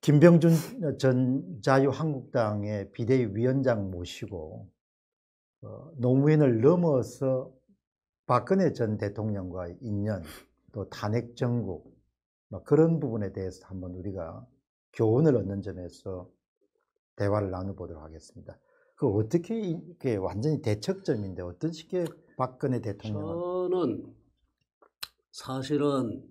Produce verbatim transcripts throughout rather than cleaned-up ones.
김병준 전 자유한국당의 비대위 위원장 모시고 어, 노무현을 넘어서 박근혜 전 대통령과 인연, 또 탄핵 정국, 뭐 그런 부분에 대해서 한번 우리가 교훈을 얻는 점에서 대화를 나눠보도록 하겠습니다. 그 어떻게 이게 완전히 대척점인데 어떤 식의 박근혜 대통령은? 저는 사실은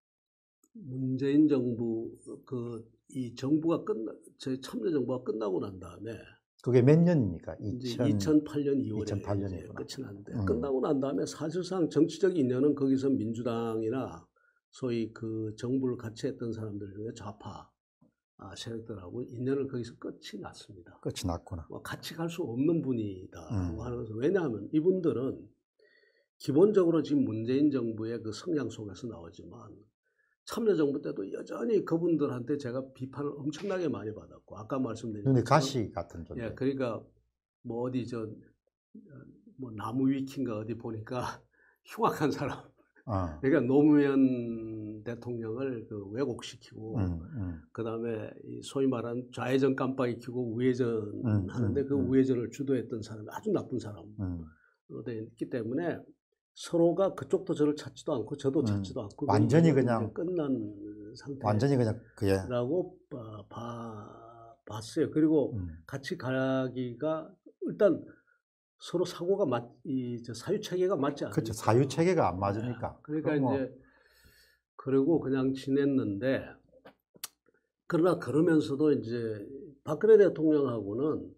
문재인 정부 그 이 정부가 끝나 저희 참여정부가 끝나고 난 다음에 그게 몇 년입니까? 이제 이천팔 년 이월에 이천팔 이제 년이구나. 끝이 났는데 음. 끝나고 난 다음에 사실상 정치적 인연은 거기서 민주당이나 소위 그 정부를 같이 했던 사람들 중에 좌파 아, 세력들하고 인연을 거기서 끝이 났습니다. 끝이 났구나. 뭐 같이 갈 수 없는 분이다라고 음. 하는 것은 왜냐하면 이분들은 기본적으로 지금 문재인 정부의 그 성향 속에서 나오지만 참여정부 때도 여전히 그분들한테 제가 비판을 엄청나게 많이 받았고 아까 말씀드린 눈에 것처럼 가시 같은 존재. 예, 그러니까 뭐 어디 저 뭐 나무 위키인가 어디 보니까 흉악한 사람. 어. 그러니까 노무현 대통령을 그 왜곡시키고 음, 음. 그다음에 이 소위 말하는 좌회전 깜빡이 켜고 우회전 음, 하는데 음, 그 음. 우회전을 주도했던 사람이 아주 나쁜 사람으로 음. 되어 있기 때문에 서로가 그쪽도 저를 찾지도 않고 저도 음. 찾지도 않고 완전히 이제 그냥 끝난 상태. 완전히 그냥 그게 라고 봐, 봐, 봤어요. 그리고 음. 같이 가기가 일단 서로 사고가 맞, 이 저 사유 체계가 맞지 않으니까. 그렇죠. 사유 체계가 안 맞으니까. 네. 그러니까 그럼 뭐 이제 그리고 그냥 지냈는데 그러나 그러면서도 이제 박근혜 대통령하고는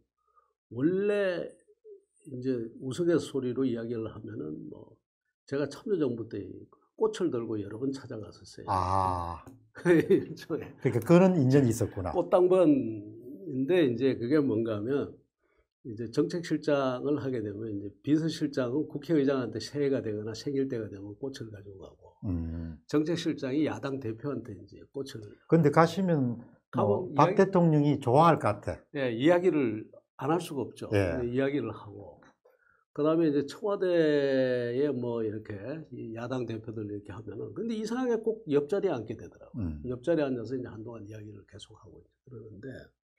원래 이제 우스갯소리로 이야기를 하면은 뭐 제가 참여정부 때 꽃을 들고 여러 번 찾아갔었어요. 아, 일종의 그러니까 그런 인연이 있었구나. 꽃당번인데 이제 그게 뭔가 하면 이제 정책실장을 하게 되면 이제 비서실장은 국회의장한테 새해가 되거나 생일 때가 되면 꽃을 가지고 가고 음. 정책실장이 야당 대표한테 이제 꽃을 근데 가시면 뭐 박 이야기, 대통령이 좋아할 것 같아. 예, 이야기를 안 할 수가 없죠. 예. 근데 이야기를 하고 그다음에 이제 청와대에 뭐 이렇게 이 야당 대표들 이렇게 하면은 근데 이상하게 꼭 옆자리에 앉게 되더라고요. 음. 옆자리에 앉아서 이제 한동안 이야기를 계속 하고 그러는데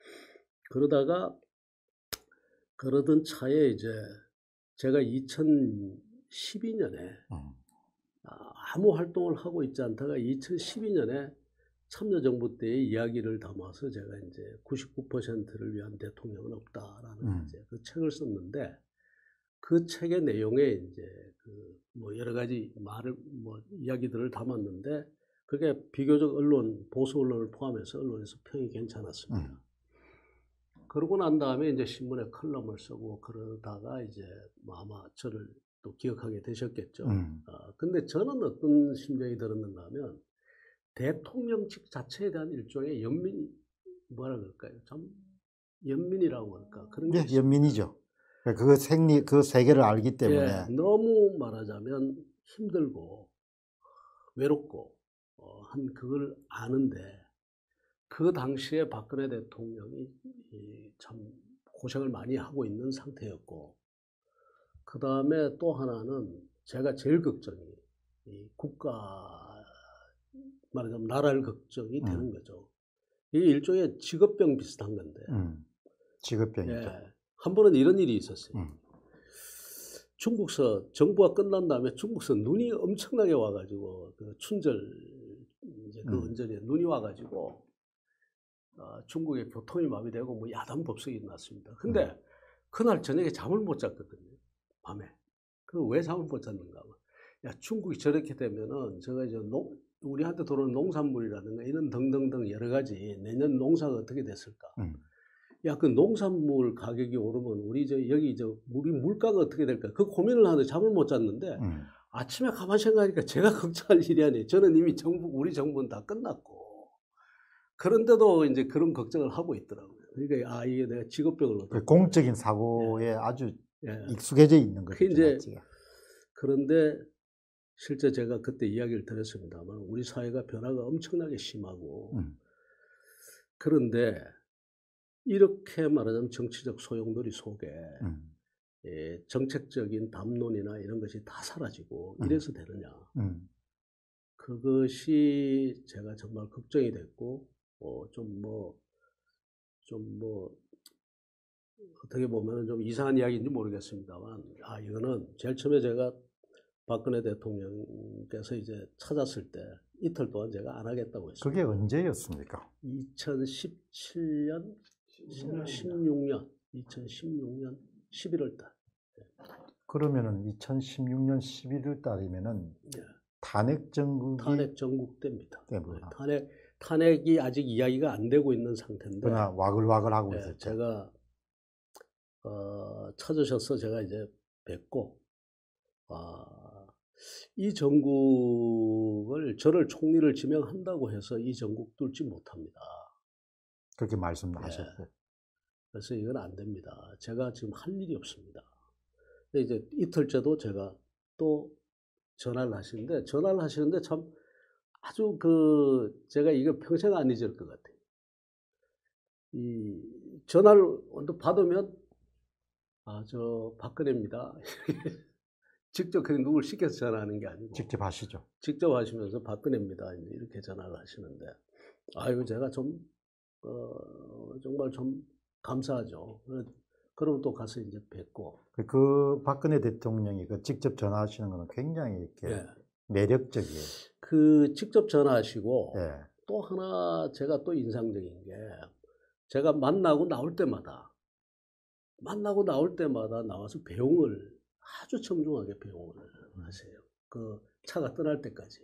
그러다가 그러던 차에 이제 제가 이천십이 년에 음. 아무 활동을 하고 있지 않다가 이천십이 년에 참여정부 때의 이야기를 담아서 제가 이제 구십구 퍼센트를 위한 대통령은 없다라는 음. 이제 그 책을 썼는데 그 책의 내용에 이제 그 뭐 여러 가지 말을 뭐 이야기들을 담았는데 그게 비교적 언론 보수 언론을 포함해서 언론에서 평이 괜찮았습니다. 음. 그러고 난 다음에 이제 신문에 칼럼을 쓰고 그러다가 이제 뭐 아마 저를 또 기억하게 되셨겠죠. 음. 아, 근데 저는 어떤 심정이 들었는가 하면 대통령직 자체에 대한 일종의 연민, 뭐라 그럴까요? 참 연민이라고 할까? 그런 게 예, 있습니다. 연민이죠. 그 생리, 그 세계를 알기 때문에. 예, 너무 말하자면 힘들고 외롭고 어, 한 그걸 아는데 그 당시에 박근혜 대통령이 이, 참 고생을 많이 하고 있는 상태였고 그 다음에 또 하나는 제가 제일 걱정이 이 국가 말하자면 나라를 걱정이 음. 되는 거죠. 이게 일종의 직업병 비슷한 건데 음. 직업병이죠. 예, 한 번은 이런 일이 있었어요. 음. 중국서 정부가 끝난 다음에 중국서 눈이 엄청나게 와가지고 그 춘절 이제 그 음. 언저리에 눈이 와가지고 어, 중국의 교통이 마비되고 뭐 야단 법석이 났습니다. 근데 음. 그날 저녁에 잠을 못 잤거든요. 밤에. 그 왜 잠을 못 잤는가 하면 야 중국이 저렇게 되면은 제가 이제 농, 우리한테 들어오는 농산물이라든가 이런 등등등 여러 가지 내년 농사가 어떻게 됐을까? 음. 야, 그 농산물 가격이 오르면 우리 저 여기 저 우리 물가가 어떻게 될까? 그 고민을 하는데 잠을 못 잤는데 음. 아침에 가만히 생각하니까 제가 걱정할 일이 아니에요. 저는 이미 정부 우리 정부는 다 끝났고 그런데도 이제 그런 걱정을 하고 있더라고요. 그러니까 아 이게 내가 직업병을 얻었구나. 공적인 사고에 예. 아주 예. 익숙해져 있는 거죠. 이제 자체가. 그런데 실제 제가 그때 이야기를 드렸습니다만 우리 사회가 변화가 엄청나게 심하고 음. 그런데 이렇게 말하자면 정치적 소용돌이 속에 음. 예, 정책적인 담론이나 이런 것이 다 사라지고 음. 이래서 되느냐. 음. 그것이 제가 정말 걱정이 됐고 어, 좀 뭐, 좀 뭐, 어떻게 보면 좀 이상한 이야기인지 모르겠습니다만, 아, 이거는 제일 처음에 제가 박근혜 대통령께서 이제 찾았을 때 이틀 동안 제가 안 하겠다고 했습니다. 그게 언제였습니까? 이천십칠 년, 십육 년, 이천십육 년 십일월 달. 그러면은 이천십육 년 십일월 달이면은 예. 탄핵 정국이 탄핵 전국 때입니다. 때문에 네, 탄핵, 탄핵이 아직 이야기가 안 되고 있는 상태인데. 그냥 와글와글 하고 예, 있었죠. 제가, 어, 찾으셔서 제가 이제 뵙고, 아, 이 전국을 저를 총리를 지명한다고 해서 이 전국 뚫지 못합니다. 그렇게 말씀하셨어요. 예. 그래서 이건 안 됩니다. 제가 지금 할 일이 없습니다. 근데 이제 이틀째도 제가 또 전화를 하시는데, 전화를 하시는데 참 아주 그, 제가 이거 평생 안 잊을 것 같아요. 이 전화를 언뜻 받으면, 아, 저 박근혜입니다. 직접 그냥 누굴 시켜서 전화하는 게 아니고. 직접 하시죠. 직접 하시면서 박근혜입니다. 이렇게 전화를 하시는데, 아유, 제가 좀, 어, 정말 좀 감사하죠. 그러면 또 가서 이제 뵙고. 그 박근혜 대통령이 그 직접 전화하시는 거는 굉장히 이렇게 예. 매력적이에요. 그 직접 전화하시고, 예. 또 하나 제가 또 인상적인 게, 제가 만나고 나올 때마다, 만나고 나올 때마다 나와서 배웅을 아주 청중하게 배웅을 하세요. 그 차가 떠날 때까지.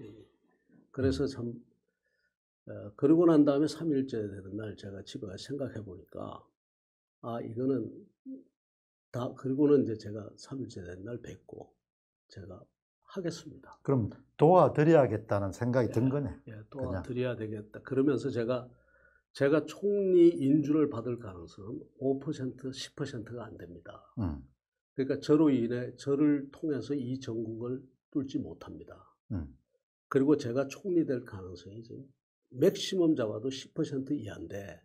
그래서 참, 어, 그러고 난 다음에 삼 일째 되는 날 제가 집에 가서 생각해 보니까, 아, 이거는 다, 그리고는 이제 제가 삼 일째 된 날 뵙고, 제가 하겠습니다. 그럼 도와드려야겠다는 생각이 예, 든 거네. 예, 도와드려야 되겠다. 그러면서 제가, 제가 총리 인준을 받을 가능성은 오 퍼센트, 십 퍼센트가 안 됩니다. 음. 그러니까 저로 인해, 저를 통해서 이 전국을 뚫지 못합니다. 음. 그리고 제가 총리 될 가능성이 지금 맥시멈 잡아도 십 퍼센트 이하인데,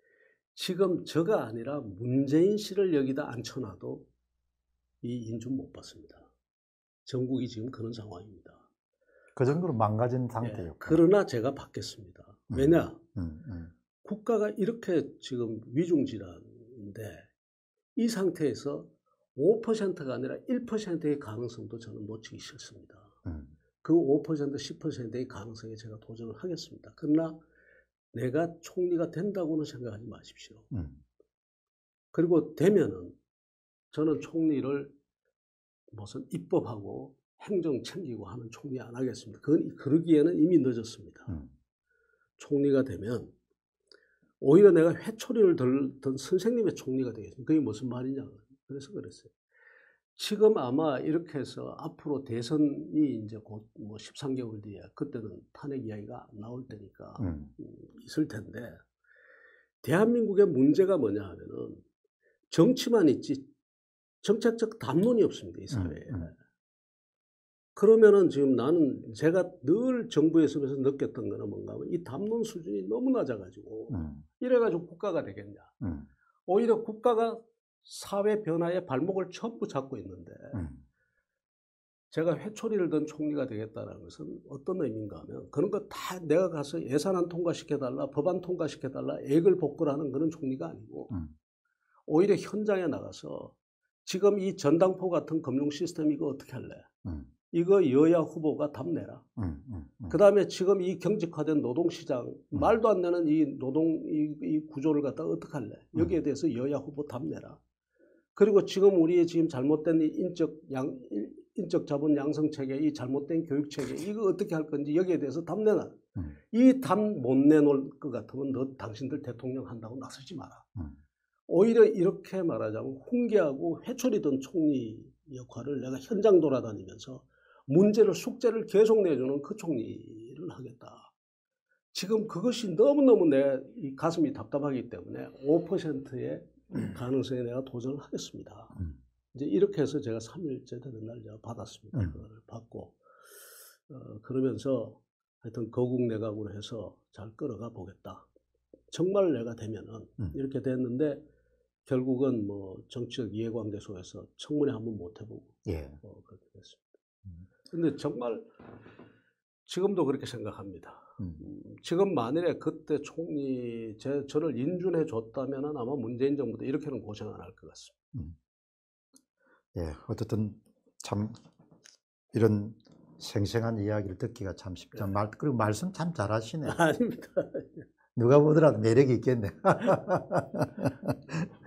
지금 저가 아니라 문재인 씨를 여기다 앉혀놔도 이 인준 못 받습니다. 전국이 지금 그런 상황입니다. 그 정도로 망가진 예, 상태였고. 그러나 제가 받겠습니다. 음. 왜냐? 음, 음. 국가가 이렇게 지금 위중질환인데, 이 상태에서 오 퍼센트가 아니라 일 퍼센트의 가능성도 저는 놓치기 싫습니다. 음. 그 오 퍼센트, 십 퍼센트의 가능성에 제가 도전을 하겠습니다. 그러나 내가 총리가 된다고는 생각하지 마십시오. 음. 그리고 되면은 저는 총리를 무슨 입법하고 행정 챙기고 하는 총리 안 하겠습니다. 그건 그러기에는 이미 늦었습니다. 음. 총리가 되면 오히려 내가 회초리를 들던 선생님의 총리가 되겠습니다. 그게 무슨 말이냐. 그래서 그랬어요. 지금 아마 이렇게 해서 앞으로 대선이 이제 곧 뭐 십삼 개월 뒤에, 그때는 탄핵 이야기가 안 나올 때니까 음. 있을 텐데, 대한민국의 문제가 뭐냐 하면은 정치만 있지 정책적 담론이 없습니다, 이 사회에. 음, 음. 그러면은 지금 나는, 제가 늘 정부에 있으면서 느꼈던 거는 뭔가 하면 이 담론 수준이 너무 낮아가지고, 음. 이래가지고 국가가 되겠냐. 음. 오히려 국가가 사회 변화의 발목을 전부 잡고 있는데, 음. 제가 회초리를 든 총리가 되겠다는 것은 어떤 의미인가 하면, 그런 거 다 내가 가서 예산안 통과시켜달라, 법안 통과시켜달라, 액을 복구하는 그런 총리가 아니고, 음. 오히려 현장에 나가서 지금 이 전당포 같은 금융 시스템 이거 어떻게 할래? 음. 이거 여야 후보가 답 내라. 음. 음. 음. 그 다음에 지금 이 경직화된 노동시장, 음. 말도 안 되는 이 노동, 이, 이 구조를 갖다가 어떻게 할래? 여기에 음. 대해서 여야 후보 답 내라. 그리고 지금 우리의 지금 잘못된 이 인적 양, 인적 자본 양성 체계, 이 잘못된 교육 체계, 이거 어떻게 할 건지 여기에 대해서 답 내놔. 음. 이 답 못 내놓을 것 같으면 너 당신들 대통령 한다고 나서지 마라. 음. 오히려 이렇게 말하자면 훈계하고 회초리 든 총리 역할을 내가 현장 돌아다니면서 문제를, 숙제를 계속 내주는 그 총리를 하겠다. 지금 그것이 너무너무 내 이 가슴이 답답하기 때문에 오 퍼센트의 가능성에 내가 도전을 하겠습니다. 음. 이제 이렇게 해서 제가 삼 일째 되는 날 제가 받았습니다. 음. 그걸 받고, 어, 그러면서 하여튼 거국 내각으로 해서 잘 끌어가 보겠다. 정말 내가 되면은 음. 이렇게 됐는데, 결국은 뭐 정치적 이해관계 속에서 청문회 한번 못 해보고, 예. 어, 그렇게 됐습니다. 음. 근데 정말 지금도 그렇게 생각합니다. 음. 음, 지금 만일에 그때 총리 제, 저를 인준해 줬다면 아마 문재인 정부도 이렇게는 고생 안 할 것 같습니다. 음. 예, 어쨌든 참 이런 생생한 이야기를 듣기가 참 쉽죠. 네. 말, 그리고 말씀 참 잘하시네. 아닙니다. 누가 보더라도 매력이 있겠네.